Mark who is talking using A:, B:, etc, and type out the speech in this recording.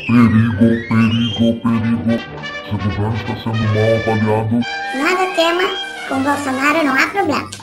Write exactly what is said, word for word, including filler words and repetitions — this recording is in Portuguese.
A: Perigo, perigo, perigo. Seu governo está sendo mal avaliado.
B: Nada tema, com Bolsonaro não há problema.